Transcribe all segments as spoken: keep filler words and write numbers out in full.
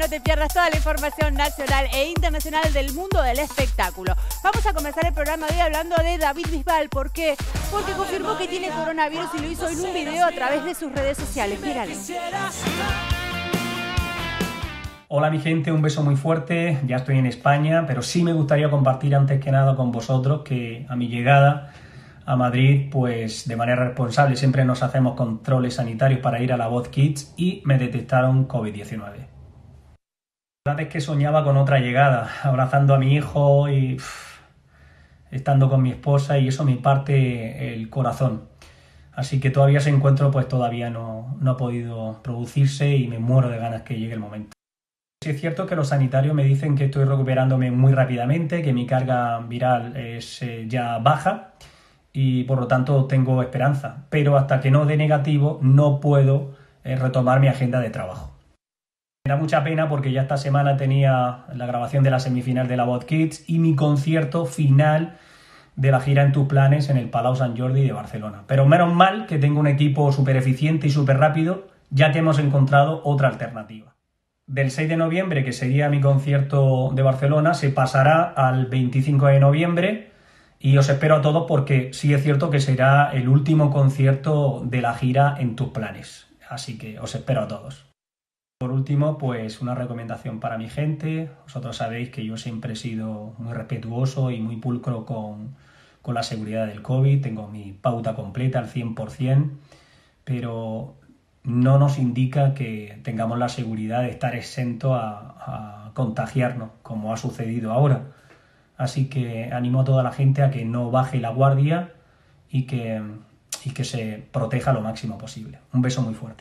no te pierdas toda la información nacional e internacional del mundo del espectáculo. Vamos a comenzar el programa de hoy hablando de David Bisbal. ¿Por qué? Porque confirmó que tiene coronavirus y lo hizo en un video a través de sus redes sociales. Míralo. Hola mi gente, un beso muy fuerte. Ya estoy en España, pero sí me gustaría compartir antes que nada con vosotros que a mi llegada a Madrid, pues de manera responsable siempre nos hacemos controles sanitarios para ir a la Voz Kids y me detectaron COVID diecinueve. La verdad es que soñaba con otra llegada, abrazando a mi hijo y uff, estando con mi esposa, y eso me parte el corazón. Así que todavía ese encuentro pues todavía no, no ha podido producirse y me muero de ganas que llegue el momento. Sí es cierto que los sanitarios me dicen que estoy recuperándome muy rápidamente, que mi carga viral es eh, ya baja y por lo tanto tengo esperanza, pero hasta que no dé negativo no puedo eh, retomar mi agenda de trabajo. Me da mucha pena porque ya esta semana tenía la grabación de la semifinal de la Voz Kids y mi concierto final de la gira En tus planes en el Palau Sant Jordi de Barcelona. Pero menos mal que tengo un equipo súper eficiente y súper rápido, ya que hemos encontrado otra alternativa. Del seis de noviembre, que sería mi concierto de Barcelona, se pasará al veinticinco de noviembre y os espero a todos porque sí es cierto que será el último concierto de la gira En tus planes. Así que os espero a todos. Por último, pues una recomendación para mi gente. Vosotros sabéis que yo siempre he sido muy respetuoso y muy pulcro con, con la seguridad del COVID. Tengo mi pauta completa al cien por cien, pero no nos indica que tengamos la seguridad de estar exento a, a contagiarnos, como ha sucedido ahora. Así que animo a toda la gente a que no baje la guardia y que, y que se proteja lo máximo posible. Un beso muy fuerte.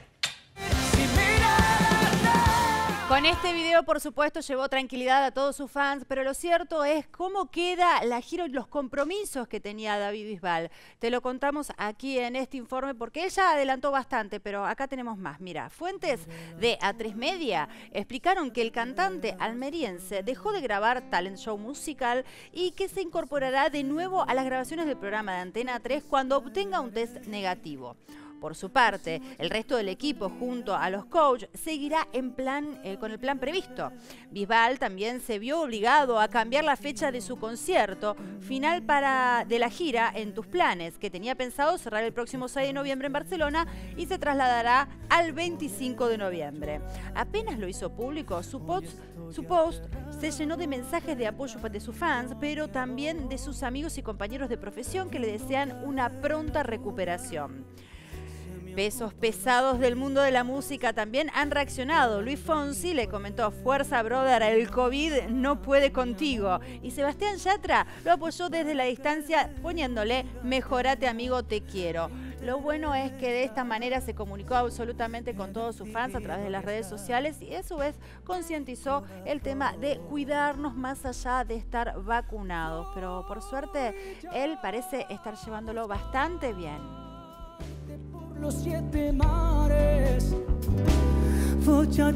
Con este video, por supuesto, llevó tranquilidad a todos sus fans, pero lo cierto es cómo queda la gira y los compromisos que tenía David Bisbal. Te lo contamos aquí en este informe porque él ya adelantó bastante, pero acá tenemos más. Mira, fuentes de A tres Media explicaron que el cantante almeriense dejó de grabar Talent Show Musical y que se incorporará de nuevo a las grabaciones del programa de Antena tres cuando obtenga un test negativo. Por su parte, el resto del equipo, junto a los coaches, seguirá en plan, eh, con el plan previsto. Bisbal también se vio obligado a cambiar la fecha de su concierto final para, de la gira En tus planes, que tenía pensado cerrar el próximo seis de noviembre en Barcelona y se trasladará al veinticinco de noviembre. Apenas lo hizo público, su post, su post se llenó de mensajes de apoyo de sus fans, pero también de sus amigos y compañeros de profesión que le desean una pronta recuperación. Pesos pesados del mundo de la música también han reaccionado. Luis Fonsi le comentó: fuerza brother, el COVID no puede contigo. Y Sebastián Yatra lo apoyó desde la distancia poniéndole: mejorate amigo, te quiero. Lo bueno es que de esta manera se comunicó absolutamente con todos sus fans a través de las redes sociales y a su vez concientizó el tema de cuidarnos más allá de estar vacunados. Pero por suerte él parece estar llevándolo bastante bien. Los siete mares voy a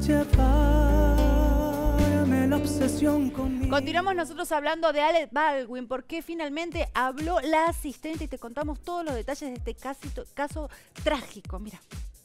llevarme la obsesión conmigo. Continuamos nosotros hablando de Alec Baldwin porque finalmente habló la asistente y te contamos todos los detalles de este caso, caso trágico. Mira.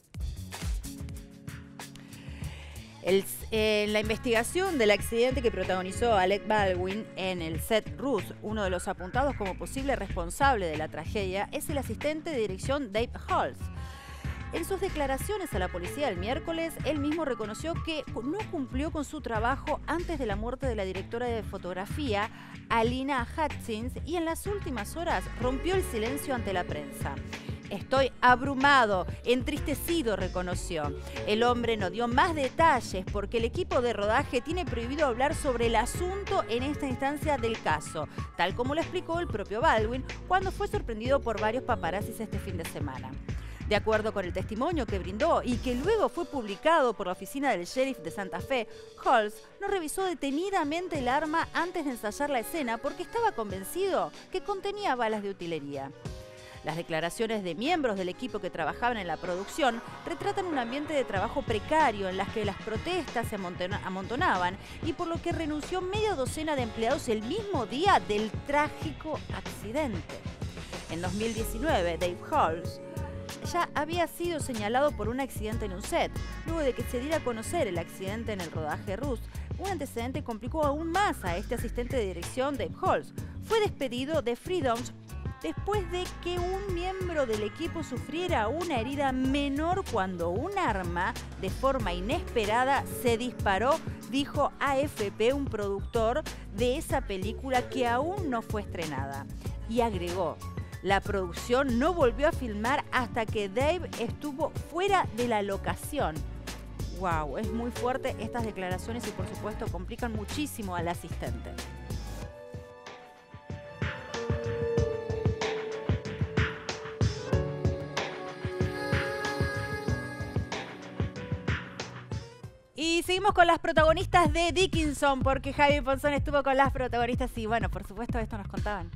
El, eh, la investigación del accidente que protagonizó Alec Baldwin en el set Ruth, uno de los apuntados como posible responsable de la tragedia, es el asistente de dirección Dave Holtz. En sus declaraciones a la policía el miércoles, él mismo reconoció que no cumplió con su trabajo antes de la muerte de la directora de fotografía, Alina Hutchins, y en las últimas horas rompió el silencio ante la prensa. Estoy abrumado, entristecido, reconoció. El hombre no dio más detalles porque el equipo de rodaje tiene prohibido hablar sobre el asunto en esta instancia del caso, tal como lo explicó el propio Baldwin cuando fue sorprendido por varios paparazzis este fin de semana. De acuerdo con el testimonio que brindó y que luego fue publicado por la oficina del sheriff de Santa Fe, Holtz no revisó detenidamente el arma antes de ensayar la escena porque estaba convencido que contenía balas de utilería. Las declaraciones de miembros del equipo que trabajaban en la producción retratan un ambiente de trabajo precario en las que las protestas se amontonaban y por lo que renunció media docena de empleados el mismo día del trágico accidente. En dos mil diecinueve, Dave Holtz ya había sido señalado por un accidente en un set. Luego de que se diera a conocer el accidente en el rodaje de Rust, un antecedente complicó aún más a este asistente de dirección, Dave Holtz. Fue despedido de Freedoms después de que un miembro del equipo sufriera una herida menor cuando un arma, de forma inesperada, se disparó, dijo A F P, un productor de esa película que aún no fue estrenada. Y agregó: la producción no volvió a filmar hasta que Dave estuvo fuera de la locación. Wow, es muy fuerte estas declaraciones y por supuesto complican muchísimo al asistente. Y seguimos con las protagonistas de Dickinson, porque Javi Ponzón estuvo con las protagonistas y bueno, por supuesto esto nos contaban.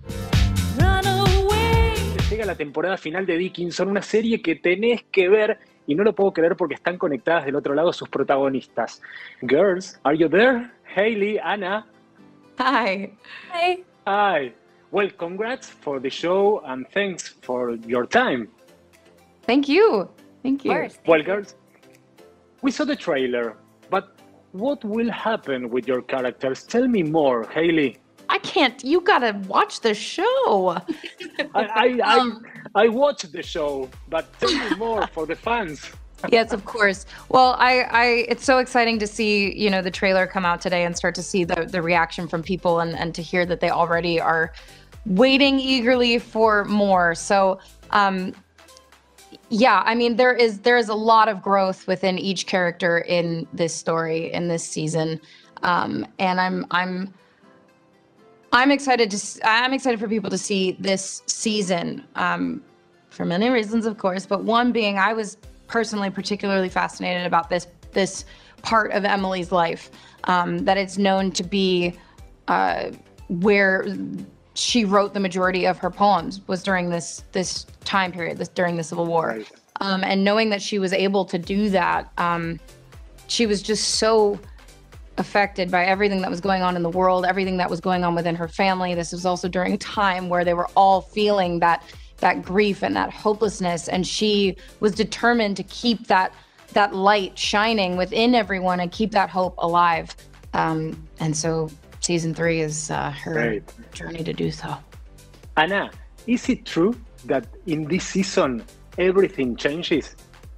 Llega la temporada final de Dickinson, una serie que tenés que ver y no lo puedo creer porque están conectadas del otro lado sus protagonistas. Girls, are you there? Hayley, Anna. Hi. Hi. Hi. Well, congrats for the show and thanks for your time. Thank you. Thank you. Thank Well, you. girls, we saw the trailer, but what will happen with your characters? Tell me more, Hayley. I can't. You gotta watch the show. I, I, I, I watched the show, but tell me more for the fans. Yes, of course. Well, I, I, it's so exciting to see, you know, the trailer come out today and start to see the, the reaction from people and, and to hear that they already are waiting eagerly for more. So, um, yeah, I mean, there is there is a lot of growth within each character in this story, in this season, um, and I'm I'm I'm excited to I'm excited for people to see this season um, for many reasons, of course. But one being, I was personally particularly fascinated about this this part of Emily's life, um, that it's known to be uh, where she wrote the majority of her poems was during this this time period, this during the Civil War. Right. Um, and knowing that she was able to do that, um, she was just so affected by everything that was going on in the world, everything that was going on within her family. This was also during a time where they were all feeling that that grief and that hopelessness, and she was determined to keep that that light shining within everyone and keep that hope alive. Um, and so season three is uh, her Right. journey to do so. Anna, is it true that in this season everything changes?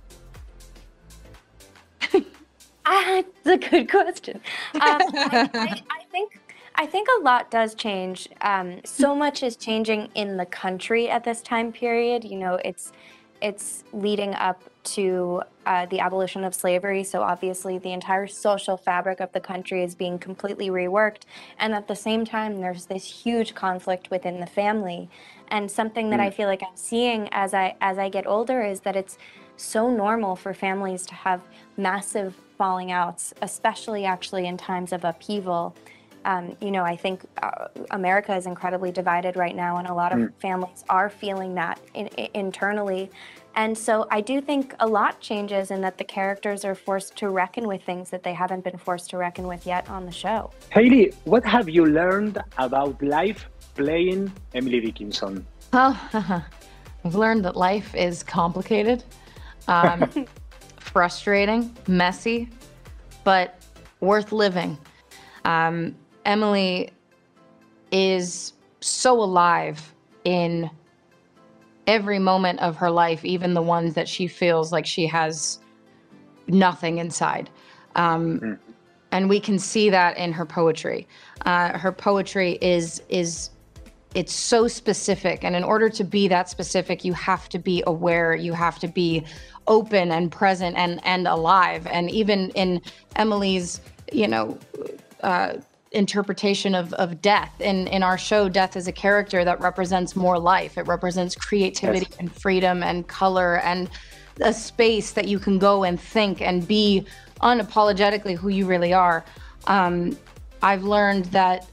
Ah, that's a good question. Um, I, I, I think I think a lot does change. Um, so much is changing in the country at this time period. You know, it's it's leading up to uh, the abolition of slavery. So obviously, the entire social fabric of the country is being completely reworked. And at the same time, there's this huge conflict within the family. And something that I feel like I'm seeing as I as I get older is that it's so normal for families to have massive falling outs, especially actually in times of upheaval. Um, you know, I think uh, America is incredibly divided right now, and a lot of Mm. families are feeling that in, in, internally. And so I do think a lot changes in that the characters are forced to reckon with things that they haven't been forced to reckon with yet on the show. Hayley, what have you learned about life playing Emily Dickinson? Well, I've learned that life is complicated, um, frustrating, messy, but worth living. Um, Emily is so alive in every moment of her life, even the ones that she feels like she has nothing inside. Um, Mm. And we can see that in her poetry. Uh, her poetry is is it's so specific, and in order to be that specific, you have to be aware, you have to be open and present and and alive. And even in Emily's, you know, uh, interpretation of, of death. In, in our show, death is a character that represents more life. It represents creativity Yes. and freedom and color and a space that you can go and think and be unapologetically who you really are. Um, I've learned that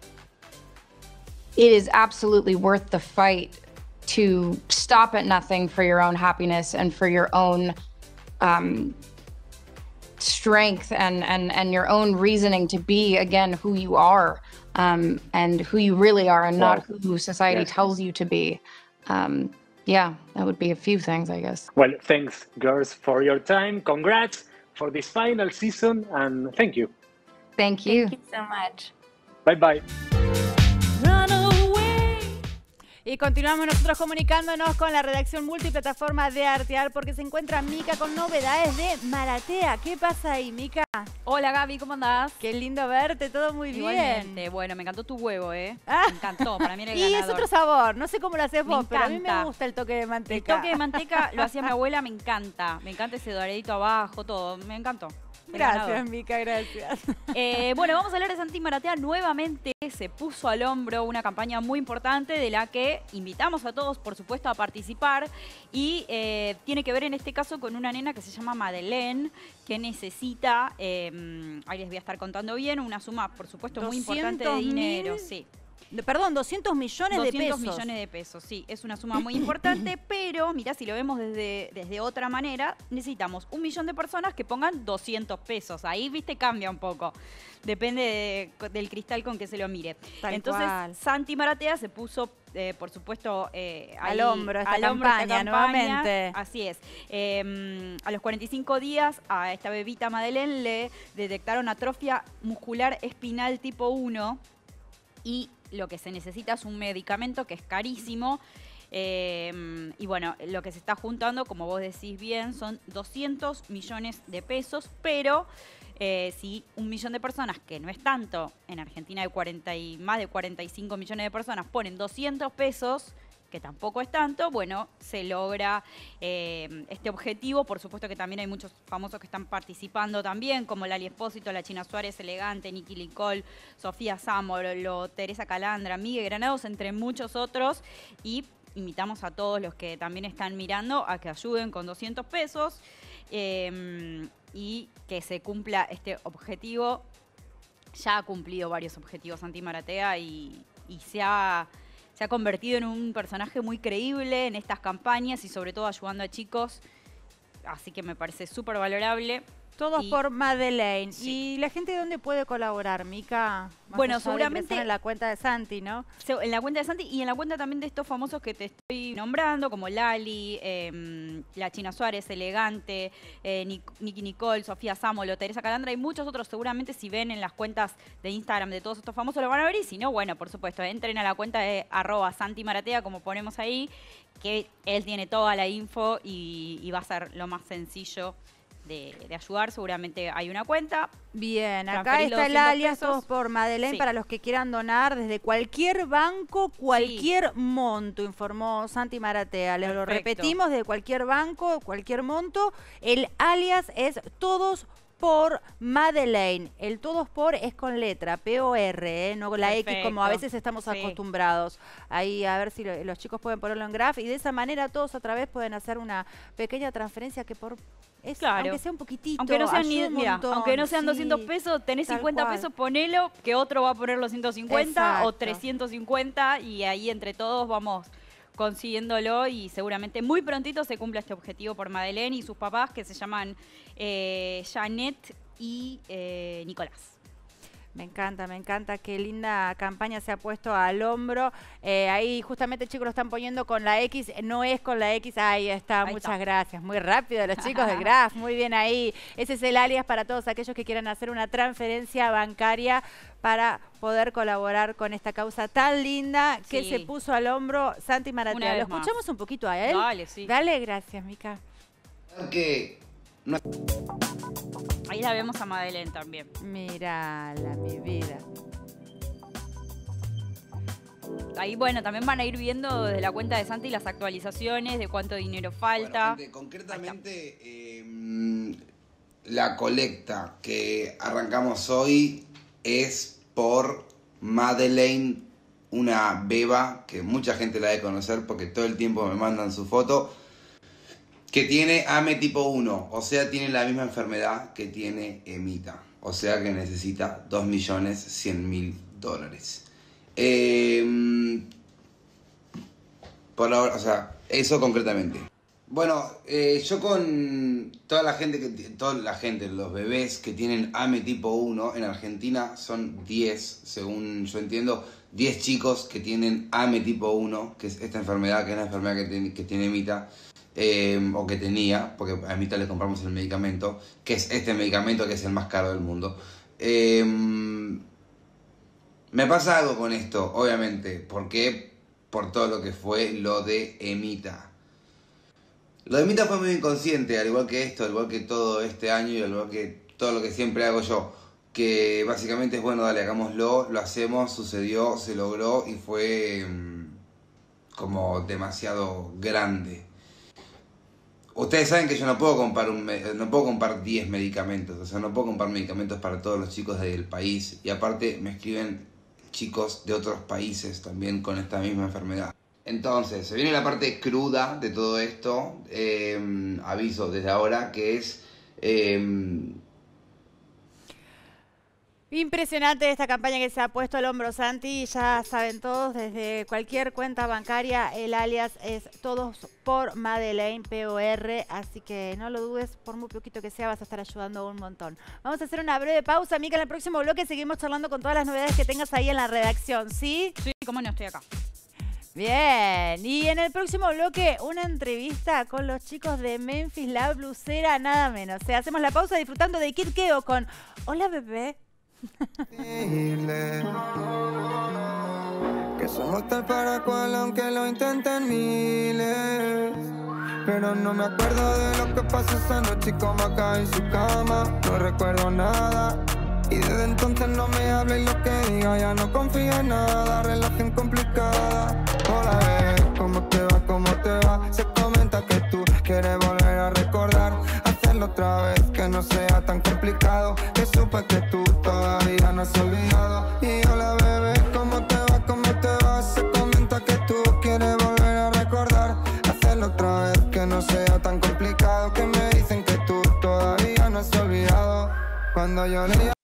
it is absolutely worth the fight to stop at nothing for your own happiness and for your own um, strength and, and, and your own reasoning to be, again, who you are, um, and who you really are, and not Wow. who society Yes. tells you to be. Um, Yeah, that would be a few things, I guess. Well, thanks, girls, for your time. Congrats for this final season, and thank you. Thank you. Thank you so much. Bye bye. Y continuamos nosotros comunicándonos con la redacción multiplataforma de Arteal porque se encuentra Mica con novedades de Maratea. ¿Qué pasa ahí, Mica? Hola Gaby, ¿cómo andás? Qué lindo verte, todo muy Igualmente. bien. Bueno, me encantó tu huevo, ¿eh? Ah. Me encantó, para mí era el Y ganador. es otro sabor, no sé cómo lo haces Me vos, pero a mí me encanta. gusta el toque de El manteca. toque de manteca lo hacía mi abuela, me encanta. Me encanta ese doradito abajo, todo. Me encantó. El Gracias, ganador. Mica, gracias. Eh, bueno, vamos a hablar de Santi Maratea. Nuevamente se puso al hombro una campaña muy importante de la que invitamos a todos, por supuesto, a participar. Y eh, tiene que ver en este caso con una nena que se llama Madeleine, que necesita, eh, ahí les voy a estar contando bien, una suma, por supuesto, muy importante de dinero. Sí. De- Perdón, doscientos millones de doscientos pesos. millones de pesos, sí, es una suma muy importante, pero mirá, si lo vemos desde, desde otra manera, necesitamos un millón de personas que pongan doscientos pesos. Ahí, viste, cambia un poco. Depende de- del cristal con que se lo mire. Tal Entonces, cual. Santi Maratea se puso, eh, por supuesto, eh, Al ahí- hombro esta al hombro esta campaña, campaña. nuevamente. Así es. Eh, a los cuarenta y cinco días, a esta bebita Madeleine le detectaron atrofia muscular espinal tipo uno y lo que se necesita es un medicamento que es carísimo. Eh, y bueno, lo que se está juntando, como vos decís bien, son doscientos millones de pesos, pero eh, si un millón de personas, que no es tanto, en Argentina hay cuarenta y, más de cuarenta y cinco millones de personas, ponen doscientos pesos, que tampoco es tanto, bueno, se logra eh, este objetivo. Por supuesto que también hay muchos famosos que están participando también, como Lali Espósito, la China Suárez Elegante, Nicki Nicole, Sofía Samolo, Teresa Calandra, Miguel Granados, entre muchos otros. Y invitamos a todos los que también están mirando a que ayuden con doscientos pesos eh, y que se cumpla este objetivo. Ya ha cumplido varios objetivos Santi Maratea y, y se ha... Se ha convertido en un personaje muy creíble en estas campañas y sobre todo ayudando a chicos. Así que me parece súper valorable. Todos Y- por Madeleine. Sí. ¿Y la gente dónde puede colaborar, Mica? Más Bueno, allá de seguramente- ingresar en la cuenta de Santi, ¿no? Se- En la cuenta de Santi y en la cuenta también de estos famosos que te estoy nombrando, como Lali, eh, la China Suárez, Elegante, eh, Nic- Nicki Nicole, Sofía Samolo, Teresa Calandra y muchos otros. Seguramente si ven en las cuentas de Instagram de todos estos famosos lo van a ver. Y si no, bueno, por supuesto, entren a la cuenta de arroba Santi Maratea, como ponemos ahí, que él tiene toda la info y, y va a ser lo más sencillo de, de ayudar. Seguramente hay una cuenta. Bien, acá Transferís los está el doscientos alias, pesos. todos por Madeleine, Sí. para los que quieran donar desde cualquier banco, cualquier monto, informó Santi Maratea. Les lo Perfecto. repetimos, de cualquier banco, cualquier monto. El alias es todos por Madeleine. El todos por es con letra, P O R, ¿eh? No con la X, como a Perfecto. veces estamos Sí. acostumbrados. Ahí a ver si lo- los chicos pueden ponerlo en graph y de esa manera todos otra vez pueden hacer una pequeña transferencia que por... Es, Claro. aunque sea un poquitito, Aunque no sean, ni, ayuda un mira, montón, aunque no sean sí. doscientos pesos, tenés tal cincuenta cual. pesos, ponelo, que otro va a poner los ciento cincuenta o Exacto. trescientos cincuenta y ahí entre todos vamos consiguiéndolo y seguramente muy prontito se cumpla este objetivo por Madeleine y sus papás que se llaman eh, Janet y eh, Nicolás. Me encanta, me encanta, qué linda campaña se ha puesto al hombro. Eh, ahí justamente chicos lo están poniendo con la X, no es con la X, ahí está, Ahí muchas está. gracias, muy rápido los chicos de Graph, muy bien ahí. Ese es el alias para todos aquellos que quieran hacer una transferencia bancaria para poder colaborar con esta causa tan linda que Sí. se puso al hombro Santi Maratea. Una ¿Lo vez más. escuchamos un poquito a él? Dale, sí. Dale, gracias, Mica. Que Ahí la vemos a Madeleine también. Mírala, mi vida. Ahí, bueno, también van a ir viendo desde la cuenta de Santi las actualizaciones de cuánto dinero falta. Bueno, gente, concretamente, eh, la colecta que arrancamos hoy es por Madeleine, una beba que mucha gente la debe conocer porque todo el tiempo me mandan su foto, que tiene A M E tipo uno, o sea, tiene la misma enfermedad que tiene Emita, o sea que necesita dos millones cien mil dólares. Eh, por ahora, o sea, eso concretamente. Bueno, eh, yo con toda la gente, que ti- toda la gente, los bebés que tienen A M E tipo uno, en Argentina son diez, según yo entiendo, diez chicos que tienen A M E tipo uno, que es esta enfermedad, que es la enfermedad que, tiene, que tiene Emita, eh, o que tenía, porque a Emita le compramos el medicamento, que es este medicamento que es el más caro del mundo. Eh, me pasa algo con esto, obviamente, porque por todo lo que fue lo de Emita. Lo de Emita fue muy inconsciente, al igual que esto, al igual que todo este año y al igual que todo lo que siempre hago yo. Que básicamente es, bueno, dale, hagámoslo, lo hacemos, sucedió, se logró y fue mmm, como demasiado grande. Ustedes saben que yo no puedo comprar un, no puedo comprar diez medicamentos, o sea, no puedo comprar medicamentos para todos los chicos del país. Y aparte me escriben chicos de otros países también con esta misma enfermedad. Entonces, se viene la parte cruda de todo esto, eh, aviso desde ahora, que es... Eh, Impresionante esta campaña que se ha puesto al hombro Santi, ya saben todos, desde cualquier cuenta bancaria, el alias es Todos por Madeleine, P O R, así que no lo dudes, por muy poquito que sea vas a estar ayudando un montón. Vamos a hacer una breve pausa, Mica, en el próximo bloque seguimos charlando con todas las novedades que tengas ahí en la redacción, ¿sí? Sí, cómo no, estoy acá. Bien, y en el próximo bloque una entrevista con los chicos de Memphis, la blusera, nada menos. O sea, hacemos la pausa disfrutando de Kid Keo con Hola Bebé. Dile que somos tal para cual aunque lo intenten miles. Pero no me acuerdo de lo que pasó esa noche y cómo acá en su cama. No recuerdo nada y desde entonces no me habla y lo que diga ya no confío en nada. Relación complicada. Hola bebé, ¿cómo te va? ¿Cómo te va? Se comenta que tú quieres volver a recordar, hacerlo otra vez, que no sea tan complicado. Que supe que tú todavía no has olvidado. Y hola bebé, ¿cómo te va? ¿Cómo te va? Se comenta que tú quieres volver a recordar, hacerlo otra vez, que no sea tan complicado. Que me dicen que tú todavía no has olvidado. Cuando yo leía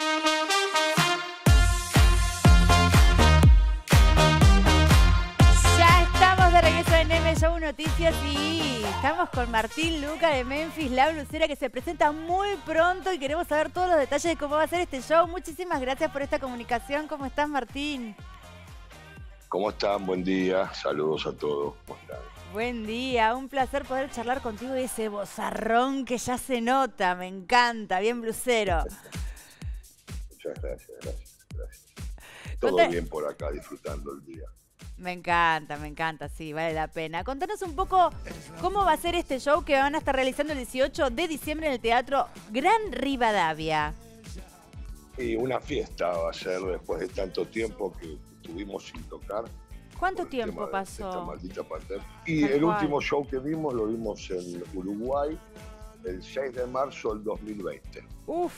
Show Noticias y estamos con Martín Luca de Memphis, la blusera, que se presenta muy pronto y queremos saber todos los detalles de cómo va a ser este show. Muchísimas gracias por esta comunicación. ¿Cómo estás, Martín? ¿Cómo están? Buen día. Saludos a todos. ¿Cómo están? Buen día. Un placer poder charlar contigo y ese vozarrón que ya se nota. Me encanta. Bien blusero. Muchas gracias, gracias, gracias. Todo Conta... bien por acá, disfrutando el día. Me encanta, me encanta, sí, vale la pena. Contanos un poco cómo va a ser este show que van a estar realizando el dieciocho de diciembre en el Teatro Gran Rivadavia. Y una fiesta va a ser después de tanto tiempo que estuvimos sin tocar. ¿Cuánto tiempo pasó? Esta maldita pandemia. Y el último show que vimos lo vimos en Uruguay el seis de marzo del dos mil veinte. Uf.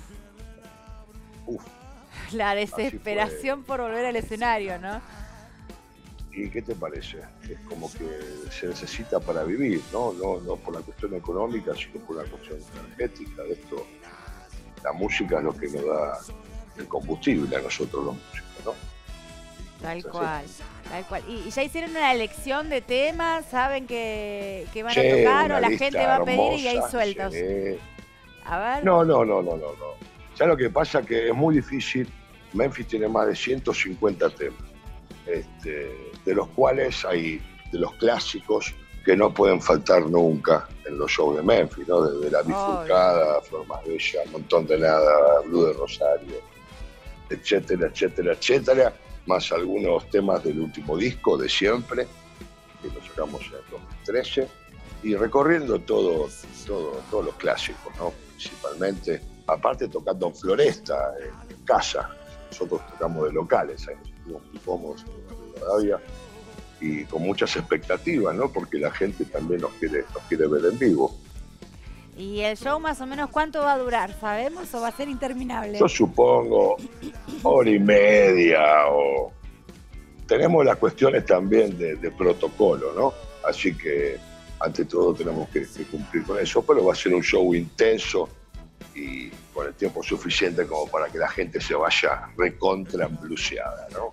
Uf. La desesperación por volver al escenario, ¿no? ¿Y qué te parece? Es como que se necesita para vivir, ¿no? No, no por la cuestión económica, sino por la cuestión energética. De esto, la música es lo que nos da el combustible a nosotros los músicos, ¿no? Tal Entonces, cual, tal cual. ¿Y, ¿Y ya hicieron una elección de temas? ¿Saben que, que van sí, a tocar o la gente va a pedir hermosa, y ahí sueltos? Sí. A ver. No, no, no, no, no, no. ¿Sabes lo que pasa? Que es muy difícil. Memphis tiene más de ciento cincuenta temas. Este, de los cuales hay de los clásicos que no pueden faltar nunca en los shows de Memphis, ¿no? Desde La Bifurcada, oh, Flor Más Bella, Un Montón de Nada, Blue de Rosario, etcétera, etcétera, etcétera, más algunos temas del último disco de Siempre, que lo sacamos en dos mil trece, y recorriendo todo, todo, todos los clásicos, ¿no? Principalmente, aparte tocando en Floresta, en, en casa. Nosotros tocamos de locales, ahí nos sentimos muy cómodos en Rivadavia y con muchas expectativas, ¿no? Porque la gente también nos quiere, nos quiere ver en vivo. ¿Y el show más o menos cuánto va a durar? ¿Sabemos o va a ser interminable? Yo supongo hora y media o... Tenemos las cuestiones también de, de protocolo, ¿no? Así que ante todo tenemos que, que cumplir con eso, pero va a ser un show intenso y con el tiempo suficiente como para que la gente se vaya recontra bluseada, ¿no?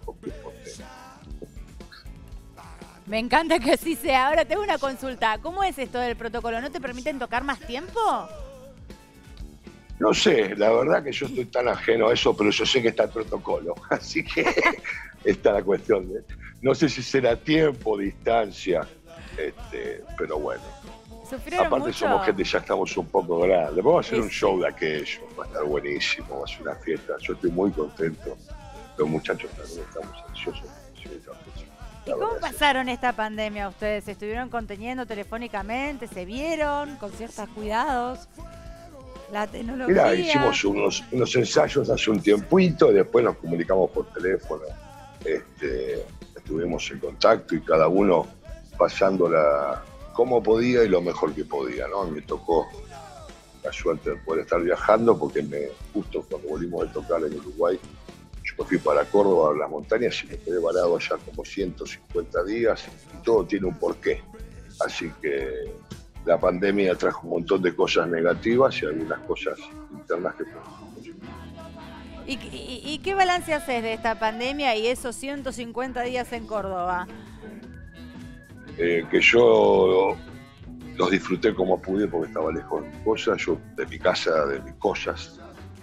Me encanta que así sea. Ahora tengo una consulta. ¿Cómo es esto del protocolo? ¿No te permiten tocar más tiempo? No sé, la verdad que yo estoy tan ajeno a eso, pero yo sé que está el protocolo, así que está la cuestión de, no sé si será tiempo, distancia, este, pero bueno. Aparte mucho. Somos gente, ya estamos un poco grandes, vamos a hacer sí, un show sí. de aquello, va a estar buenísimo, va a ser una fiesta, yo estoy muy contento, los muchachos también estamos ansiosos. ¿Y cómo pasaron esta pandemia ustedes? ¿Se estuvieron conteniendo telefónicamente? ¿Se vieron con ciertos cuidados? La tecnología. Mira, hicimos unos, unos ensayos hace un tiempito y después nos comunicamos por teléfono. Este, estuvimos en contacto y cada uno pasándola como podía y lo mejor que podía, ¿no? A mí me tocó la suerte de poder estar viajando porque me, justo cuando volvimos de tocar en Uruguay, yo me fui para Córdoba a las montañas y me quedé varado allá como ciento cincuenta días y todo tiene un porqué. Así que la pandemia trajo un montón de cosas negativas y algunas cosas internas que podemos. ¿Y, y, ¿Y qué balance haces de esta pandemia y esos ciento cincuenta días en Córdoba? Eh, que yo los disfruté como pude porque estaba lejos de mis cosas, yo de mi casa, de mis cosas.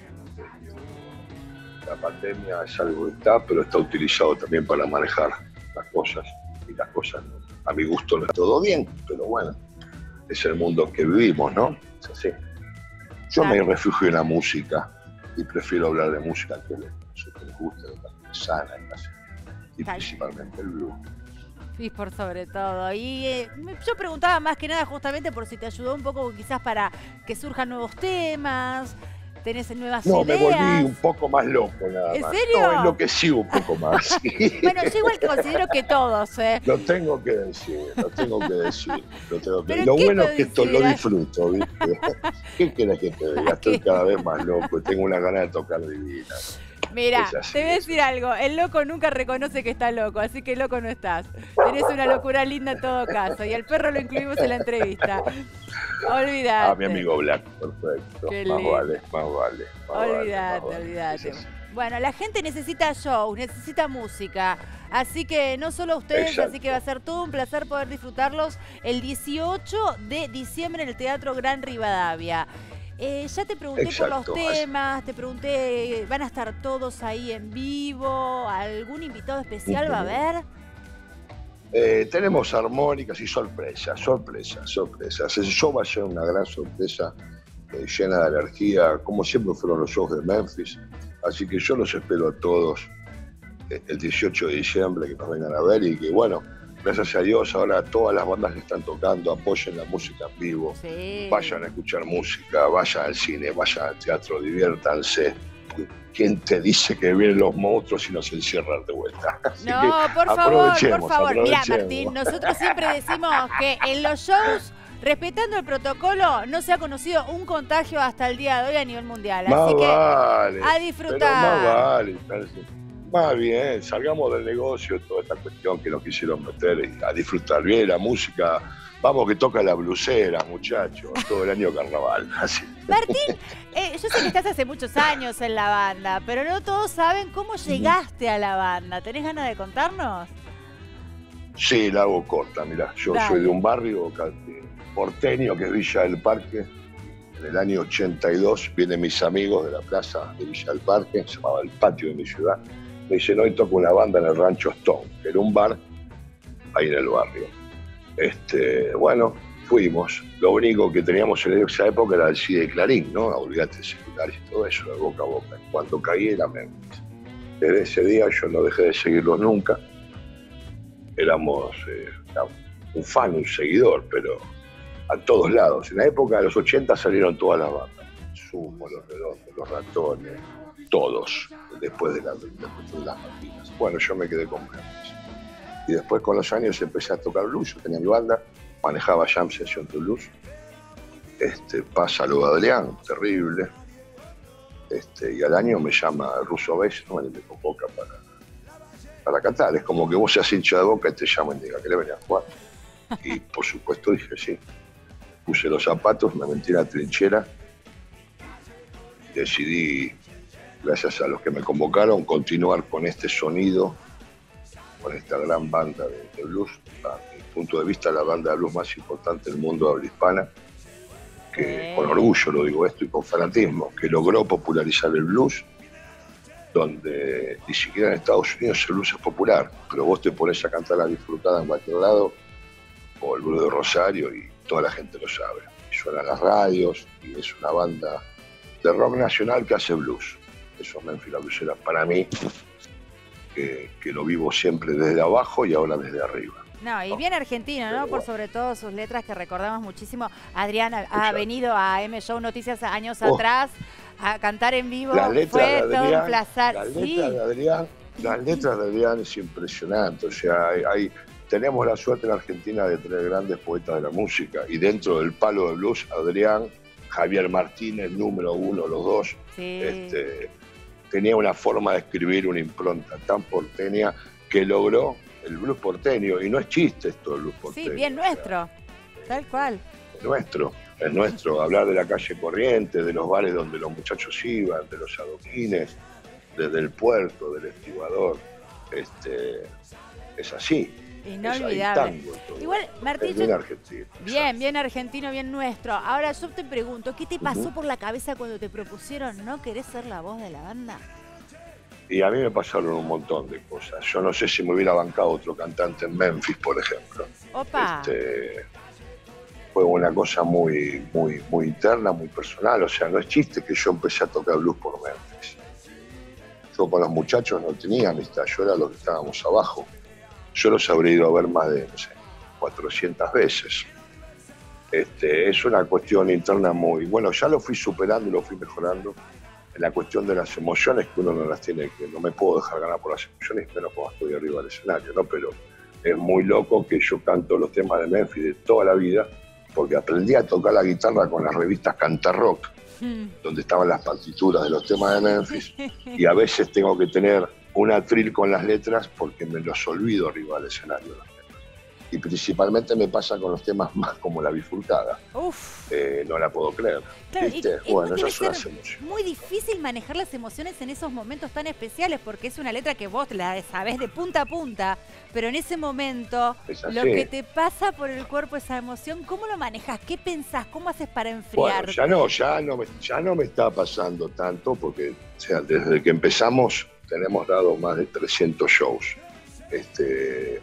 La pandemia es algo que está, pero está utilizado también para manejar las cosas. Y las cosas, a mi gusto, no está todo bien, pero bueno, es el mundo en que vivimos, ¿no? Es así. Yo claro. me refugio en la música y prefiero hablar de música que de música que les gusta, de la sana, y principalmente el blues. Sí, por sobre todo. Y eh, yo preguntaba más que nada justamente por si te ayudó un poco quizás para que surjan nuevos temas. ¿Tenés nuevas no, ideas? No, me volví un poco más loco nada ¿En más. serio? No, enloquecí un poco más. Sí. Bueno, yo igual considero que todos, ¿eh? Lo tengo que decir, lo tengo que decir. Lo, tengo que... lo bueno es que esto lo disfruto, ¿viste? ¿Qué querés que te diga? Estoy cada vez más loco y tengo una ganas de tocar divina. Mira, te voy a decir algo, el loco nunca reconoce que está loco, así que loco no estás. Tenés una locura linda en todo caso, y al perro lo incluimos en la entrevista. Olvídate. Ah, mi amigo Black, perfecto. Qué más lindo. vale, más vale. Más olvídate, vale, olvídate. Bueno, la gente necesita shows, necesita música, así que no solo ustedes, Exacto. así que va a ser todo un placer poder disfrutarlos el dieciocho de diciembre en el Teatro Gran Rivadavia. Eh, ya te pregunté Exacto. por los temas, te pregunté, ¿van a estar todos ahí en vivo? ¿Algún invitado especial uh-huh. va a haber? Eh, tenemos armónicas y sorpresas, sorpresas, sorpresas. El show va a ser una gran sorpresa, eh, llena de energía, como siempre fueron los shows de Memphis. Así que yo los espero a todos eh, el dieciocho de diciembre, que nos vengan a ver y que, bueno, gracias a Dios, ahora todas las bandas que están tocando, apoyen la música en vivo, sí. vayan a escuchar música, vayan al cine, vayan al teatro, diviértanse. ¿Quién te dice que vienen los monstruos y nos encierran de vuelta? Así no, por favor, por favor. Mira, Martín, nosotros siempre decimos que en los shows, respetando el protocolo, no se ha conocido un contagio hasta el día de hoy a nivel mundial. Más Así que vale, a disfrutar. Pero más vale, más bien, salgamos del negocio, toda esta cuestión que nos quisieron meter y a disfrutar bien la música. Vamos que toca la blusera, muchachos, todo el año carnaval. Así. Martín, eh, yo sé que estás hace muchos años en la banda, pero no todos saben cómo llegaste a la banda. ¿Tenés ganas de contarnos? Sí, la hago corta, mirá. Yo Dale. soy de un barrio porteño que es Villa del Parque. En el año ochenta y dos vienen mis amigos de la plaza de Villa del Parque, se llamaba El Patio de mi ciudad. Me dicen, hoy toco una banda en el Rancho Stone, que era un bar ahí en el barrio. Este, bueno, fuimos. Lo único que teníamos en esa época era el C D Clarín, ¿no? Olvídate celulares y todo eso, de boca a boca. Cuando caí era Memphis. Desde ese día yo no dejé de seguirlos nunca. Éramos eh, un fan, un seguidor, pero a todos lados. En la época de los ochenta salieron todas las bandas. Sumo, Los Redondos, Los Ratones, todos, después de, la, después de las máquinas. Bueno, yo me quedé con Memphis. Y después con los años empecé a tocar blues. Yo tenía mi banda, manejaba Jam Session to Blues. Este, pasa lo de Adrián, terrible. Este, y al año me llama Russo Bass, ¿no? Y me convoca para, para cantar. Es como que vos seas hincha de Boca y te llaman y digan que le venía a jugar. Y por supuesto dije sí. Puse los zapatos, me metí en la trinchera. Decidí, gracias a los que me convocaron, continuar con este sonido, con esta gran banda de, de blues. A mi punto de vista, la banda de blues más importante del mundo de habla hispana, que, con orgullo lo digo esto y con fanatismo, que logró popularizar el blues, donde ni siquiera en Estados Unidos el blues es popular, pero vos te pones a cantar la disfrutada en cualquier lado, o el blues de Rosario, y toda la gente lo sabe. Y suenan las radios, y es una banda de rock nacional que hace blues. Eso es Memphis La Blusera para mí, que, que lo vivo siempre desde abajo y ahora desde arriba. No, y bien argentino, ¿no? Por sobre todo sus letras que recordamos muchísimo. Adrián ha, ha venido a M Show Noticias años oh. atrás a cantar en vivo. Fue todo Adrián, un placer. Las sí. letras de Adrián, las letras de Adrián es impresionante. O sea, hay, hay, tenemos la suerte en Argentina de tener grandes poetas de la música. Y dentro del palo de blues, Adrián, Javier Martínez, número uno, los dos. Sí. Este, tenía una forma de escribir, una impronta tan porteña que logró el blues porteño, y no es chiste esto del blues porteño. Sí, bien nuestro, o sea, tal cual. Es nuestro, es nuestro, hablar de la calle Corrientes, de los bares donde los muchachos iban, de los adoquines, desde el puerto, del estibador, este, es así. Inolvidable. Es Igual, Martín, bien argentino. Bien, exacto. bien argentino, bien nuestro. Ahora yo te pregunto, ¿qué te pasó Uh-huh. por la cabeza cuando te propusieron no querés ser la voz de la banda? Y a mí me pasaron un montón de cosas. Yo no sé si me hubiera bancado otro cantante en Memphis, por ejemplo. Opa. Este, fue una cosa muy, muy, muy interna, muy personal. O sea, no es chiste que yo empecé a tocar blues por Memphis. Yo con los muchachos no tenía amistad, yo era los que estábamos abajo. Yo los habría ido a ver más de, no sé, cuatrocientas veces. Este, es una cuestión interna muy... Bueno, ya lo fui superando y lo fui mejorando. La cuestión de las emociones, que uno no las tiene, que no me puedo dejar ganar por las emociones, menos cuando estoy arriba del escenario, ¿no? Pero es muy loco que yo canto los temas de Memphis de toda la vida, porque aprendí a tocar la guitarra con las revistas Canta Rock, mm. donde estaban las partituras de los temas de Memphis, y a veces tengo que tener un atril con las letras porque me los olvido arriba del escenario. Y principalmente me pasa con los temas más como La Bifurcada. Uf. Eh, no la puedo creer. Claro, ¿viste? Y, y bueno, debe esas son ser las emociones. muy difícil manejar las emociones en esos momentos tan especiales, porque es una letra que vos la sabés de punta a punta, pero en ese momento lo que te pasa por el cuerpo, esa emoción, ¿cómo lo manejas? ¿Qué pensás? ¿Cómo haces para enfriar? Bueno, ya no, ya no me, ya no me está pasando tanto, porque o sea, desde que empezamos tenemos dado más de trescientos shows. Este,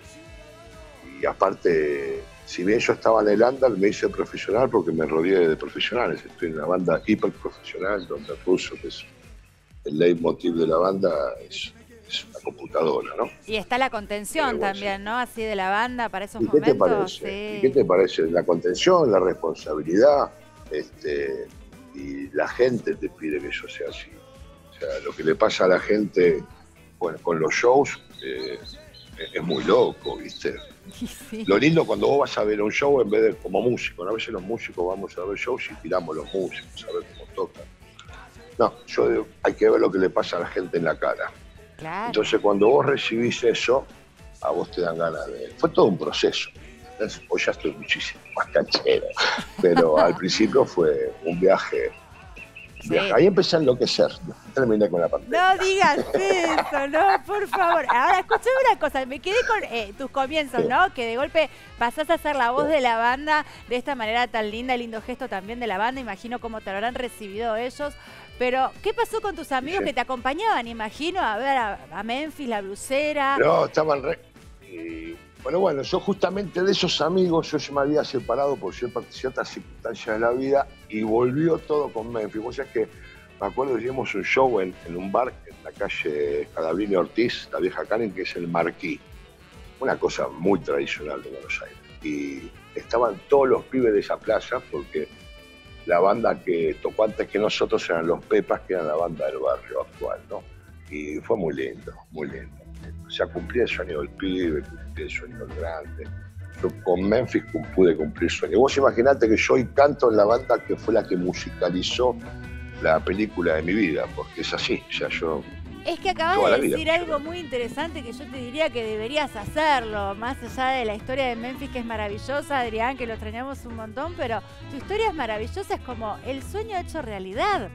y aparte, si bien yo estaba en el under, me hice profesional porque me rodeé de profesionales. Estoy en una banda hiper profesional, donde el ruso, que es el leitmotiv de la banda, es, es una computadora, ¿no? Y está la contención bueno, también, sí. ¿no? Así de la banda para esos ¿Y qué momentos. te parece? Sí. ¿Y qué te parece? La contención, la responsabilidad, este, y la gente te pide que yo sea así. O sea, lo que le pasa a la gente, bueno, con los shows eh, es muy loco, ¿viste? Sí. Lo lindo cuando vos vas a ver un show en vez de como músico, ¿no? A veces los músicos vamos a ver shows y tiramos los músicos a ver cómo tocan. No, yo digo, hay que ver lo que le pasa a la gente en la cara. Claro. Entonces cuando vos recibís eso, a vos te dan ganas de... Fue todo un proceso. Entonces, hoy ya estoy muchísimo más canchero, pero al principio fue un viaje... Sí. viaje. Ahí empecé a enloquecer, terminé con la pandemia. No digas eso, no, por favor. Ahora, escúchame una cosa, me quedé con eh, tus comienzos, Sí. ¿no? Que de golpe pasás a ser la voz Sí. de la banda de esta manera tan linda, lindo gesto también de la banda. Imagino cómo te lo habrán recibido ellos. Pero, ¿qué pasó con tus amigos Sí. que te acompañaban? Imagino a ver a, a Memphis, La Blusera. No, estaban re... Y, bueno, bueno, yo justamente de esos amigos, yo se me había separado por ciertas, ciertas circunstancias de la vida y volvió todo con Memphis. Vos sabés que me acuerdo que hicimos un show en, en un bar en la calle Calabrini Ortiz, la vieja Karen, que es el Marquí. Una cosa muy tradicional de Buenos Aires. Y estaban todos los pibes de esa plaza porque la banda que tocó antes que nosotros eran los Pepas, que eran la banda del barrio actual, ¿no? Y fue muy lindo, muy lindo. O sea, cumplí el sueño del pibe, cumplí el sueño del grande. Yo con Memphis pude cumplir sueño. Vos imaginate que yo hoy canto en la banda que fue la que musicalizó la película de mi vida, porque es así, o sea, yo... Es que acabas toda la de vida. decir algo muy interesante que yo te diría que deberías hacerlo, más allá de la historia de Memphis, que es maravillosa, Adrián, que lo extrañamos un montón, pero tu historia es maravillosa, es como el sueño hecho realidad.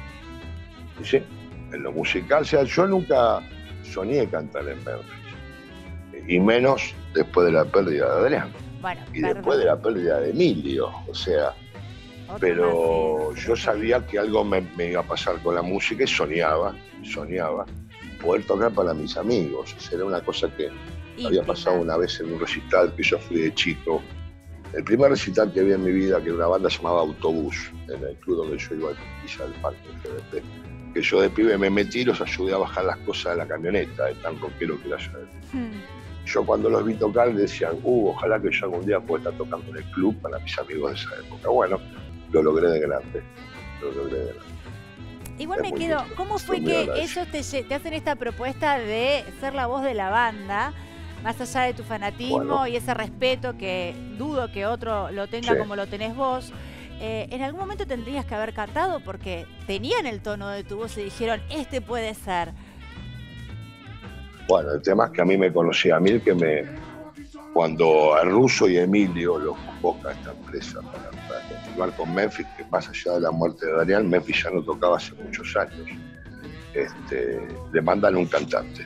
Sí, en lo musical, o sea, yo nunca soñé cantar en Memphis, y menos después de la pérdida de Adrián, Bueno, y perdón. después de la pérdida de Emilio, o sea, Otro pero Memphis. yo sabía que algo me, me iba a pasar con la música y soñaba, soñaba poder tocar para mis amigos. O sea, era una cosa que Íntima. había pasado una vez en un recital que yo fui de chico. El primer recital que vi en mi vida, que era una banda llamada Autobús, en el club donde yo iba a Villa del Parque, G D P, que yo de pibe me metí y los ayudé a bajar las cosas de la camioneta, de tan rockero que era yo. Hmm. Yo cuando los vi tocar decían, uh, ojalá que yo algún día pueda estar tocando en el club para mis amigos de esa época. Bueno, lo logré de grande, lo logré de grande. Igual Es me muy quedo, lindo, ¿cómo estoy fue muy que agradecido. ellos te, lle- te hacen esta propuesta de ser la voz de la banda, más allá de tu fanatismo Bueno. y ese respeto que dudo que otro lo tenga Sí. como lo tenés vos? Eh, en algún momento tendrías que haber cantado porque tenían el tono de tu voz y dijeron, este puede ser. Bueno, el tema es que a mí me conocía a mí, que me, cuando el Ruso y Emilio los convoca a esta empresa para, para continuar con Memphis, que más allá de la muerte de Daniel, Memphis ya no tocaba hace muchos años, este, le mandan un cantante.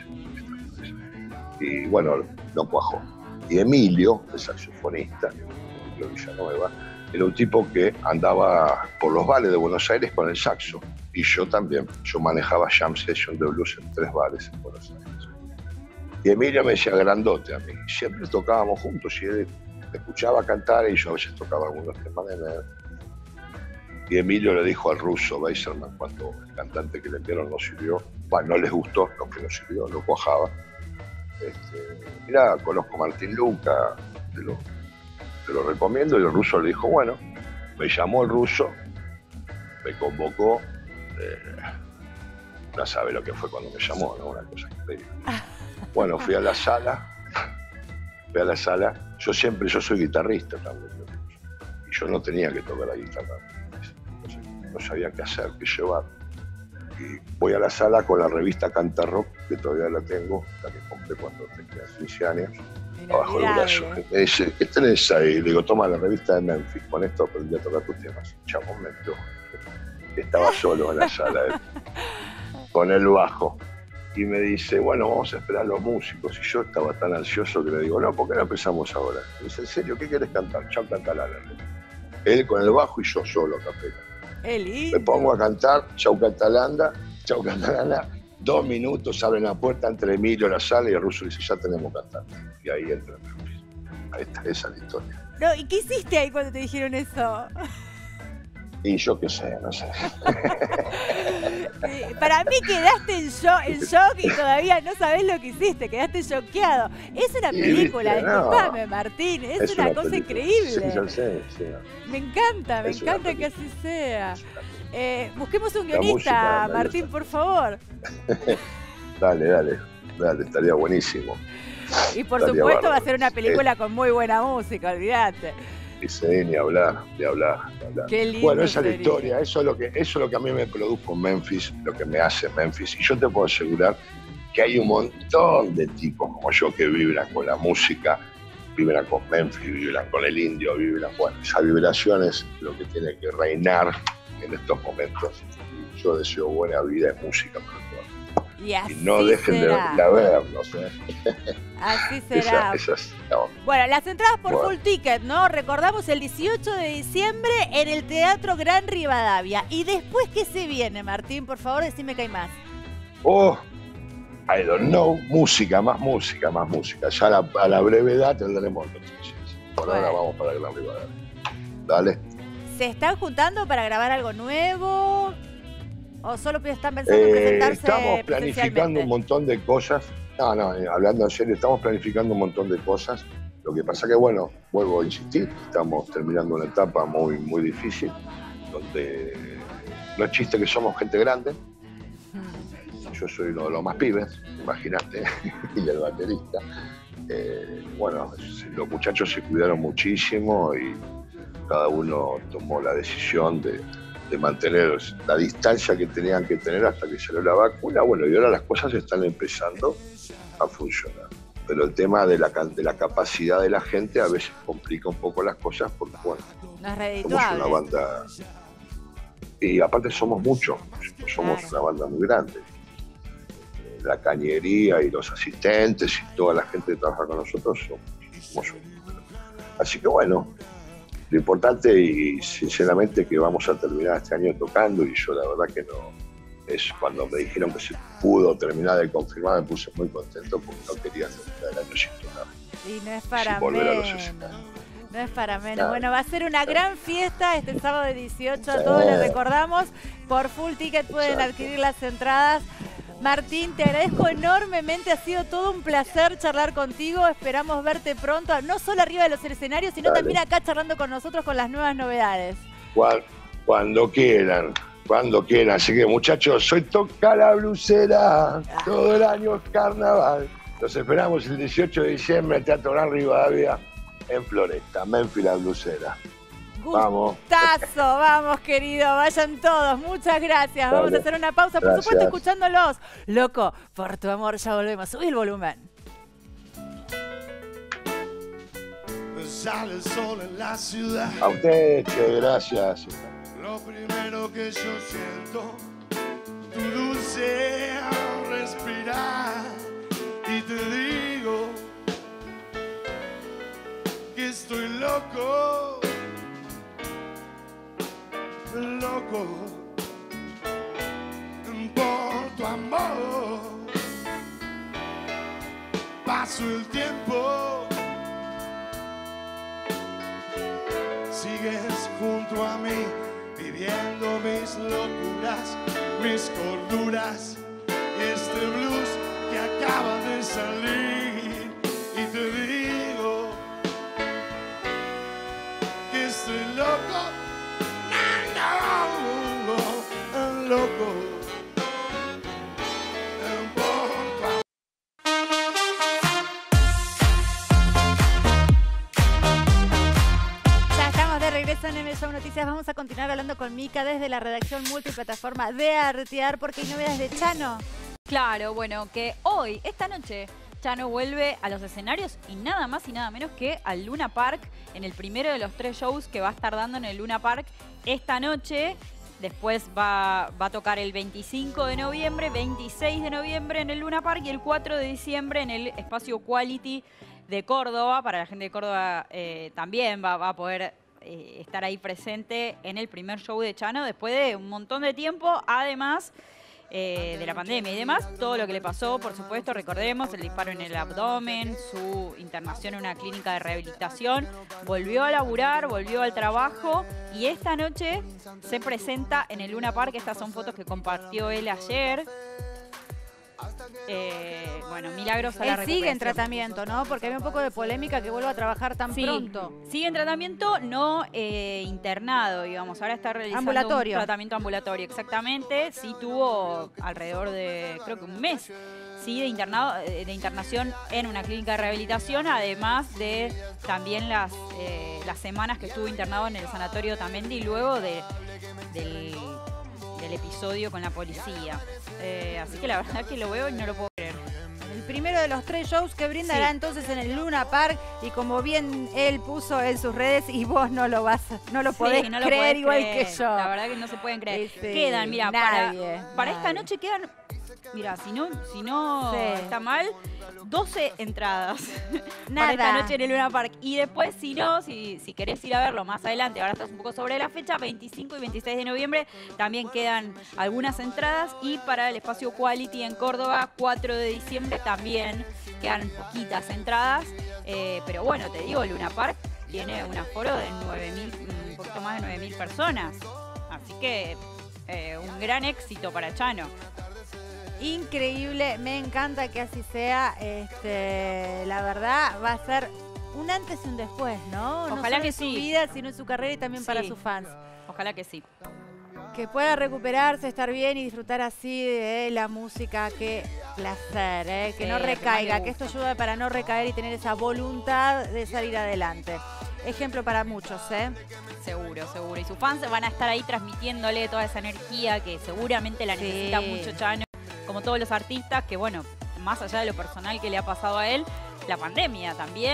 Y bueno, no cuajó. Y Emilio, el saxofonista, Emilio Villanueva, era un tipo que andaba por los bares de Buenos Aires con el saxo. Y yo también. Yo manejaba jam session de blues en tres bares en Buenos Aires. Y Emilio me decía grandote a mí. Siempre tocábamos juntos y él me escuchaba cantar y yo a veces tocaba algunos temas de él. Y Emilio le dijo al Ruso Beiserman, cuando el cantante que le enviaron no sirvió, bueno, no les gustó lo que no sirvió, no cuajaba. Este, mirá, conozco a Martín Luca, te lo, te lo recomiendo. Y el Ruso le dijo, bueno, me llamó el Ruso, me convocó, eh, no sabe lo que fue cuando me llamó, ¿no? Una cosa increíble. Bueno, fui a la sala, fui a la sala, yo siempre, yo soy guitarrista también, y yo no tenía que tocar la guitarra, no sabía qué hacer, qué llevar. Y voy a la sala con la revista Canta Rock, que todavía la tengo, la que compré cuando tenía quince años, abajo del brazo. Me dice, ¿qué tenés ahí? Le digo, toma la revista de Memphis, con esto aprendí a tocar tus temas. Chabón me entró. Estaba solo en la sala, eh, con el bajo. Y me dice, bueno, vamos a esperar a los músicos. Y yo estaba tan ansioso que le digo, no, ¿por qué no empezamos ahora? Me dice, ¿en serio? ¿Qué querés cantar? Chau Catalana. Él con el bajo y yo solo, capela. Me pongo a cantar, Chau Catalana, Chau Catalana, dos minutos, abren la puerta, entre Emilio la sala y el Ruso dice, ya tenemos cantante. Y ahí entra Memphis. Ahí está, esa es la historia. No, ¿y qué hiciste ahí cuando te dijeron eso? Y yo qué sé, no sé. Para mí quedaste en shock, en shock y todavía no sabés lo que hiciste, quedaste choqueado. Es una Y, película, viste, no. disculpame, Martín, es, Es una, una cosa película. increíble. Sí, yo sé, sí. Me encanta, me Es una encanta que así sea. Eh, busquemos un La guionista, música, la Martín, por favor. Dale, dale, dale, estaría buenísimo. Y por Estaría supuesto va a bárbaro. ser una película con muy buena música, olvídate. Y sí, ni hablar, ni hablar, ni hablar. Qué lindo Bueno, esa es la sería. historia, eso es, lo que, eso es lo que a mí me produjo Memphis, lo que me hace Memphis. Y yo te puedo asegurar que hay un montón de tipos como yo que vibran con la música, vibran con Memphis, vibran con el indio, vibran. Bueno, esa vibración es lo que tiene que reinar en estos momentos. Y yo deseo buena vida y música para todos. Y así Y no dejen de, será. de vernos. ¿eh? Así Esa, será. esa es la onda. Bueno, las entradas por Bueno. full ticket, ¿no? Recordamos el dieciocho de diciembre en el Teatro Gran Rivadavia. ¿Y después qué se viene, Martín? Por favor, decime que hay más. Oh, I don't know, música, más música, más música. Ya a la, a la brevedad tendremos noticias. Por ahora Bueno. vamos para Gran Rivadavia. Dale. ¿Se están juntando para grabar algo nuevo? ¿O solo están pensando en Eh, presentarse estamos planificando presencialmente? un montón de cosas. No, no, eh, hablando en serio, estamos planificando un montón de cosas. Lo que pasa que, bueno, vuelvo a insistir, estamos terminando una etapa muy, muy difícil, donde no es chiste que somos gente grande. Yo soy uno de los más pibes, imagínate, y el baterista. Eh, bueno, los muchachos se cuidaron muchísimo y cada uno tomó la decisión de, de mantener la distancia que tenían que tener hasta que salió la vacuna. Bueno, y ahora las cosas están empezando a funcionar. Pero el tema de la, de la capacidad de la gente a veces complica un poco las cosas porque, bueno, No es somos redituable. una banda... Y aparte somos muchos, somos Claro. una banda muy grande. La cañería y los asistentes y toda la gente que trabaja con nosotros somos, somos un número. Así que bueno, lo importante y sinceramente que vamos a terminar este año tocando y yo la verdad que no, es cuando me dijeron que se pudo terminar de confirmar me puse muy contento porque no quería terminar el año sin tocar. Y no es para sin volver a los menos. escenarios. No es para menos. Claro. Bueno, va a ser una Sí. gran fiesta este sábado de dieciocho. A Sí. todos les recordamos. Por Full Ticket pueden Exacto. adquirir las entradas. Martín, te agradezco enormemente. Ha sido todo un placer charlar contigo. Esperamos verte pronto, no solo arriba de los escenarios, sino Dale. también acá charlando con nosotros con las nuevas novedades. Cuando, cuando quieran, cuando quieran. Así que muchachos, soy Toca la Blusera, todo el año es carnaval. Los esperamos el dieciocho de diciembre en Teatro Gran Rivadavia, en Floresta, Memphis la Blusera. Vamos. Gustazo, vamos querido, vayan todos, muchas gracias. Vamos Dale. a hacer una pausa, por Gracias. supuesto escuchándolos. Loco, por tu amor, ya volvemos. Subí el volumen. Sale el sol en la ciudad. A ustedes, che, gracias. Lo primero que yo siento, tu dulce respirar. Y te digo que estoy loco, loco por tu amor. Paso el tiempo, sigues junto a mí, viviendo mis locuras, mis corduras, y este blues que acaba de salir. Y te digo que estoy loco, no, no, loco. En M Show Noticias vamos a continuar hablando con Mica desde la redacción multiplataforma de Artear porque hay novedades de Chano. Claro, bueno, que hoy, esta noche, Chano vuelve a los escenarios y nada más y nada menos que al Luna Park en el primero de los tres shows que va a estar dando en el Luna Park esta noche. Después va, va a tocar el veinticinco de noviembre, veintiséis de noviembre en el Luna Park y el cuatro de diciembre en el Espacio Quality de Córdoba. Para la gente de Córdoba eh, también va, va a poder eh, estar ahí presente en el primer show de Chano después de un montón de tiempo, además eh, de la pandemia y demás. Todo lo que le pasó, por supuesto, recordemos, el disparo en el abdomen, su internación en una clínica de rehabilitación. Volvió a laburar, volvió al trabajo y esta noche se presenta en el Luna Park. Estas son fotos que compartió él ayer. Eh, bueno, milagros a la Él recuperación. sigue en tratamiento, ¿no? Porque había un poco de polémica que vuelva a trabajar tan Sí, pronto. sigue en tratamiento, no eh, internado, digamos. Ahora está realizando Ambulatorio. un tratamiento ambulatorio, exactamente. Sí tuvo alrededor de, creo que un mes, sí, de internado, de internación en una clínica de rehabilitación, además de también las, eh, las semanas que estuvo internado en el sanatorio Tamendi y luego de, del, del episodio con la policía. Eh, así que la verdad que lo veo y no lo puedo creer. El primero de los tres shows que brindará Sí. entonces en el Luna Park y como bien él puso en sus redes y vos no lo vas, no lo Sí, podés no lo creer podés igual creer. que yo. La verdad que no se pueden creer. Sí, sí, Quedan, mira, nadie, para, para esta nadie. noche quedan, mira, si no, si no Sí. está mal, doce entradas Nada. para esta noche en el Luna Park. Y después, si no, si, si querés ir a verlo más adelante, ahora estás un poco sobre la fecha, veinticinco y veintiséis de noviembre, también quedan algunas entradas. Y para el Espacio Quality en Córdoba, cuatro de diciembre, también quedan poquitas entradas. Eh, pero bueno, te digo, Luna Park tiene un aforo de nueve mil, un poquito más de nueve mil personas. Así que eh, un gran éxito para Chano. Increíble, me encanta que así sea. Este, la verdad va a ser un antes y un después, ¿no? No Ojalá solo que en su sí. vida, sino en su carrera y también para Sí. sus fans. Ojalá que sí. Que pueda recuperarse, estar bien y disfrutar así de la música. Qué placer, ¿eh? Que Sí, no lo que más recaiga, le que esto gusta. ayuda para no recaer y tener esa voluntad de salir adelante. Ejemplo para muchos, ¿eh? Seguro, seguro. Y sus fans van a estar ahí transmitiéndole toda esa energía que seguramente la Sí. necesita mucho Chano, como todos los artistas, que bueno, más allá de lo personal que le ha pasado a él, la pandemia también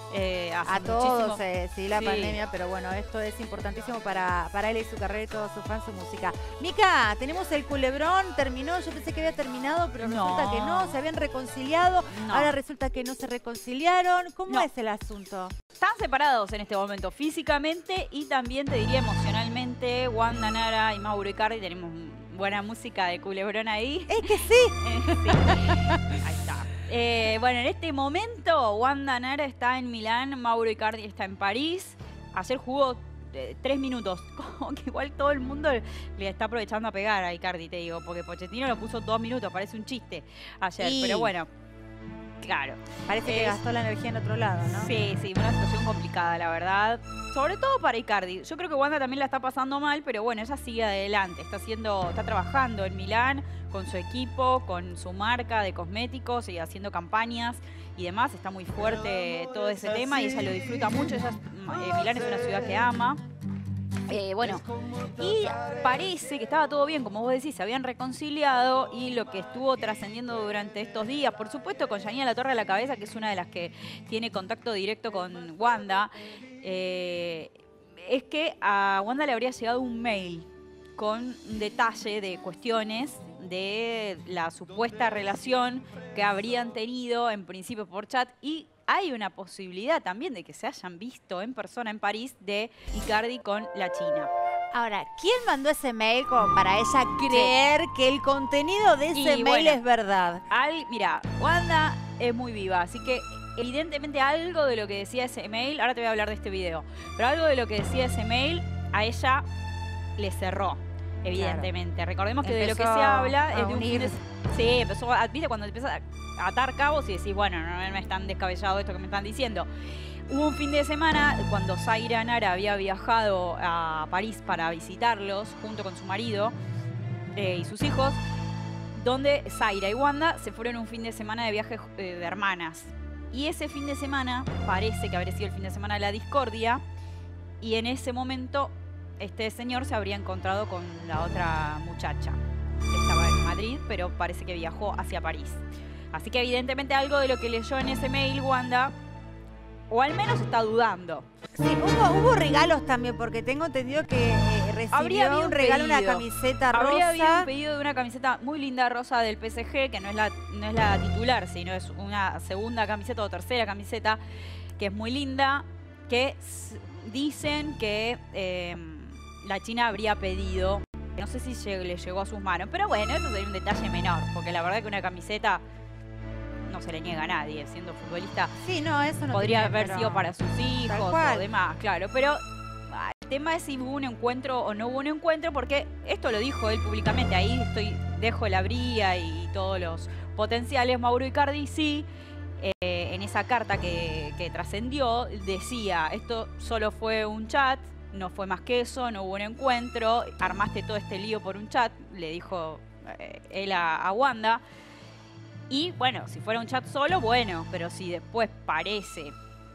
Eh, hace A todos, muchísimo- eh, sí, la Sí. pandemia, pero bueno, esto es importantísimo para, para él y su carrera y todos sus fans, su música. Mica, tenemos el culebrón, terminó, yo pensé que había terminado, pero No. resulta que no, se habían reconciliado, No. ahora resulta que no se reconciliaron. ¿Cómo No. es el asunto? Están separados en este momento físicamente y también te diría emocionalmente. Wanda Nara y Mauro Icardi, tenemos buena música de culebrón ahí. Es que sí. Eh, sí. Ahí está. Eh, bueno, en este momento Wanda Nara está en Milán, Mauro Icardi está en París. Ayer jugó eh, tres minutos. Como que igual todo el mundo le está aprovechando a pegar a Icardi, te digo, porque Pochettino lo puso dos minutos, parece un chiste ayer. Y- Pero bueno, claro. Parece que Es- gastó la energía en otro lado, ¿no? Sí, sí, una situación complicada, la verdad. Sobre todo para Icardi. Yo creo que Wanda también la está pasando mal, pero bueno, ella sigue adelante. Está haciendo, está trabajando en Milán con su equipo, con su marca de cosméticos y haciendo campañas y demás. Está muy fuerte todo ese tema y ella lo disfruta mucho. Ella, es- eh, Milán es una ciudad que ama. Eh, bueno, y parece que estaba todo bien, como vos decís, se habían reconciliado y lo que estuvo trascendiendo durante estos días, por supuesto con Yanina Latorre a la cabeza, que es una de las que tiene contacto directo con Wanda, eh, es que a Wanda le habría llegado un mail con un detalle de cuestiones de la supuesta relación que habrían tenido en principio por chat y hay una posibilidad también de que se hayan visto en persona en París de Icardi con la China. Ahora, ¿quién mandó ese mail como para ella creer que el contenido de ese Y mail bueno, es verdad? Al, mira, Wanda es muy viva, así que evidentemente algo de lo que decía ese mail, ahora te voy a hablar de este video, pero algo de lo que decía ese mail a ella le cerró, evidentemente. Recordemos que de lo que se Empezó habla a es de un fin de... unir. Sí, empezó a... ¿Viste? Cuando empiezas a atar cabos y decís, bueno, no, no es tan descabellado esto que me están diciendo. Hubo un fin de semana cuando Zaira Nara había viajado a París para visitarlos junto con su marido eh, y sus hijos, donde Zaira y Wanda se fueron un fin de semana de viaje eh, de hermanas. Y ese fin de semana parece que habría sido el fin de semana de la discordia y en ese momento este señor se habría encontrado con la otra muchacha. Estaba en Madrid, pero parece que viajó hacia París. Así que evidentemente algo de lo que leyó en ese mail Wanda, o al menos está dudando. Sí, hubo, hubo regalos también, porque tengo entendido que eh, recibió Habría habido un regalo, una pedido. camiseta Habría habido rosa. un pedido de una camiseta muy linda rosa del P S G, que no es la, no es la titular, sino es una segunda camiseta o tercera camiseta, que es muy linda, que s- dicen que eh, la China habría pedido. No sé si lle- le llegó a sus manos, pero bueno, eso sería un detalle menor, porque la verdad que una camiseta no se le niega a nadie, siendo futbolista. Sí, no, eso no Podría tiene, haber pero- sido para sus hijos cual. o demás, claro. Pero ah, el tema es si hubo un encuentro o no hubo un encuentro, porque esto lo dijo él públicamente. Ahí estoy, dejo la bría y todos los potenciales. Mauro Icardi sí, eh, en esa carta que, que trascendió, decía, esto solo fue un chat, no fue más que eso, no hubo un encuentro, armaste todo este lío por un chat, le dijo eh, él a, a Wanda. Y bueno, si fuera un chat solo, bueno, pero si después parece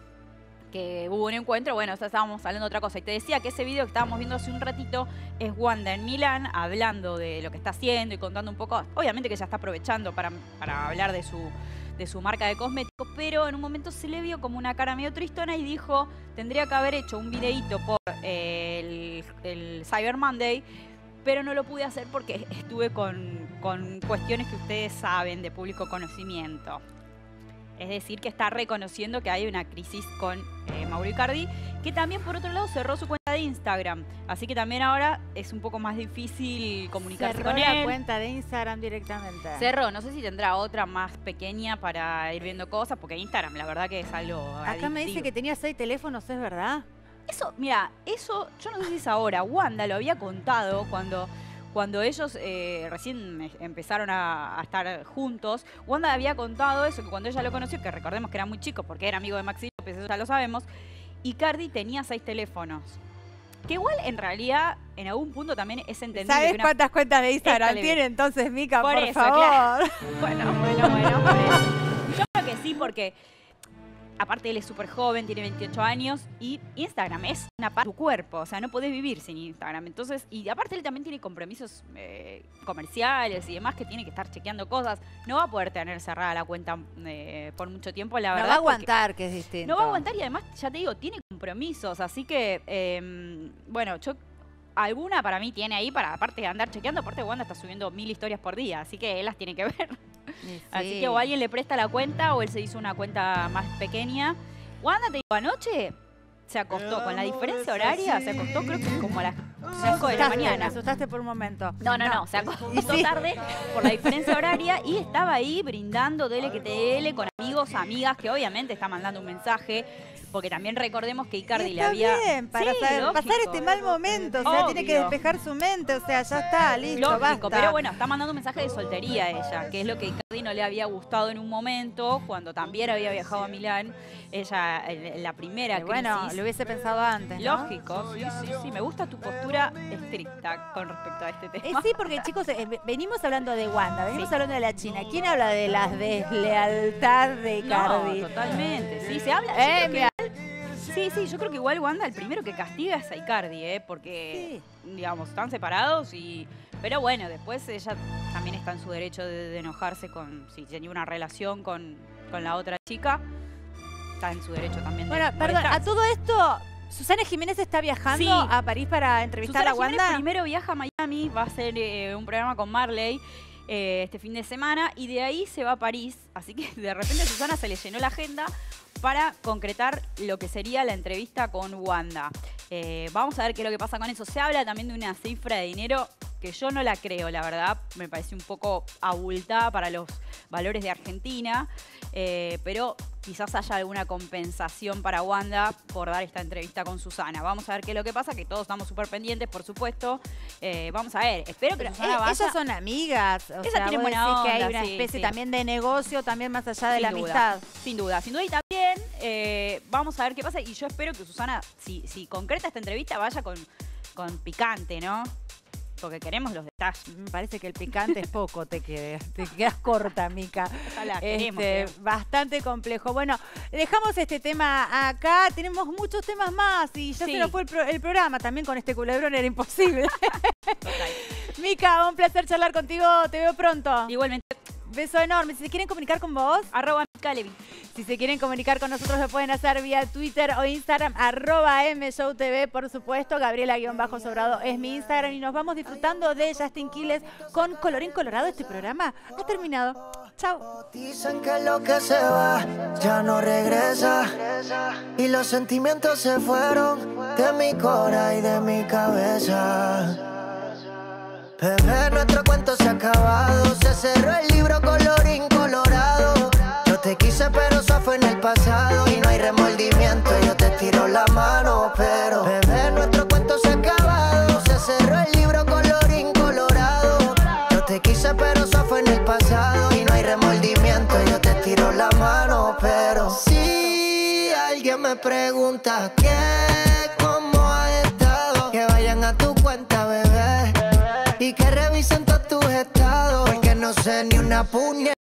que hubo un encuentro, bueno, ya estábamos hablando de otra cosa. Y te decía que ese video que estábamos viendo hace un ratito es Wanda en Milán, hablando de lo que está haciendo y contando un poco. Obviamente que ella está aprovechando para, para hablar de su, de su marca de cosméticos, pero en un momento se le vio como una cara medio tristona y dijo, tendría que haber hecho un videíto por eh, el, el Cyber Monday, pero no lo pude hacer porque estuve con, con cuestiones que ustedes saben de público conocimiento. Es decir, que está reconociendo que hay una crisis con eh, Mauro Icardi, que también por otro lado cerró su cuenta de Instagram. Así que también ahora es un poco más difícil comunicarse Cerró con la él. cuenta de Instagram directamente. Cerró, no sé si tendrá otra más pequeña para ir viendo cosas, porque Instagram la verdad que es algo Acá me dice adictivo. que tenía seis teléfonos, ¿es verdad? Eso, mira, eso, yo no sé si es ahora, Wanda lo había contado cuando, cuando ellos eh, recién empezaron a, a estar juntos. Wanda había contado eso, que cuando ella lo conoció, que recordemos que era muy chico porque era amigo de Maxi López, eso ya lo sabemos, Icardi tenía seis teléfonos. Que igual, en realidad, en algún punto también es entendible. ¿Sabes que una- cuántas cuentas de Instagram Esta le- tiene entonces, Mica, por, eso, favor? claro. Bueno, bueno, bueno, por eso. Yo creo que sí, porque aparte él es súper joven, tiene veintiocho años y Instagram es una parte de tu cuerpo, o sea, no podés vivir sin Instagram. Entonces, y aparte él también tiene compromisos eh, comerciales y demás que tiene que estar chequeando cosas. No va a poder tener cerrada la cuenta eh, por mucho tiempo, la no verdad. No va a aguantar, que es distinto. No va a aguantar y además, ya te digo, tiene compromisos, así que, eh, bueno, yo... Alguna para mí tiene ahí, para aparte de andar chequeando, aparte Wanda está subiendo mil historias por día, así que él las tiene que ver. Sí. Así que o alguien le presta la cuenta o él se hizo una cuenta más pequeña. Wanda, te digo, anoche se acostó, con la diferencia horaria, se acostó creo que como a las cinco de la mañana. Me asustaste por un momento. No, no, no, no se acostó sí. tarde por la diferencia horaria y estaba ahí brindando dele que te dele con amigos, amigas, que obviamente está mandando un mensaje. Porque también recordemos que Icardi le había... bien, para sí, saber, pasar este mal momento, o sea, Obvio. tiene que despejar su mente, o sea, ya está, listo, lógico, basta. Pero bueno, está mandando un mensaje de soltería a ella, que es lo que Icardi no le había gustado en un momento, cuando también había viajado a Milán, ella, en la primera Pero crisis. Bueno, lo hubiese pensado antes, ¿no? Lógico, sí, sí, sí, me gusta tu postura estricta con respecto a este tema. Eh, sí, porque chicos, eh, venimos hablando de Wanda, venimos sí. hablando de la China. ¿Quién habla de la deslealtad de Icardi? No, totalmente, sí, se habla... Eh, mira. Sí, sí, yo creo que igual Wanda el primero que castiga es a Icardi, ¿eh? Porque, sí. digamos, están separados y... Pero bueno, después ella también está en su derecho de, de enojarse con... Si tenía una relación con, con la otra chica, está en su derecho también de Bueno, perdón, a todo esto... ¿Susana Jiménez está viajando sí. a París para entrevistar Susana a Wanda? Jiménez primero viaja a Miami, va a hacer eh, un programa con Marley eh, este fin de semana y de ahí se va a París. Así que de repente a Susana se le llenó la agenda para concretar lo que sería la entrevista con Wanda. Eh, vamos a ver qué es lo que pasa con eso. Se habla también de una cifra de dinero que yo no la creo, la verdad. Me parece un poco abultada para los valores de Argentina. Eh, pero quizás haya alguna compensación para Wanda por dar esta entrevista con Susana. Vamos a ver qué es lo que pasa, que todos estamos súper pendientes, por supuesto. Eh, vamos a ver, espero que pero Susana eh, vaya. Ellas son amigas. O Ellas sea, tienen vos buena decís onda, que hay una sí, especie sí. también de negocio, también más allá de Sin la duda, amistad. Sin duda, sin duda. Y también eh, vamos a ver qué pasa. Y yo espero que Susana, si, si concreta esta entrevista, vaya con, con picante, ¿no? Porque queremos los detalles. Me parece que el picante es poco, te quedas, te quedas corta, Mica. Ojalá, este, queremos, queremos. Bastante complejo. Bueno, dejamos este tema acá. Tenemos muchos temas más y ya Sí. se nos fue el, pro- el programa. También con este culebrón era imposible. Mica, un placer charlar contigo. Te veo pronto. Igualmente. Beso enorme. Si se quieren comunicar con vos, arroba Mica Levi. Si se quieren comunicar con nosotros, lo pueden hacer vía Twitter o Instagram, arroba mshowtv, por supuesto. Gabriela-Sobrado es mi Instagram. Y nos vamos disfrutando de Justin Quiles con Colorín Colorado. Este programa ha terminado. Chao. Dicen que lo que se va ya no regresa. Y los sentimientos se fueron de mi cora y de mi cabeza. Bebé, nuestro cuento se ha acabado. Se cerró el libro colorín colorado. Yo te quise pero eso fue en el pasado. Y no hay remordimiento, yo te tiro la mano. Pero bebé, nuestro cuento se ha acabado. Se cerró el libro colorín colorado. Yo te quise pero eso fue en el pasado. Y no hay remordimiento, yo te tiro la mano. Pero si alguien me pregunta qué, cómo has estado, que vayan a tu cuenta, bebé, y que revisen todos tus estados, porque no sé ni una puña.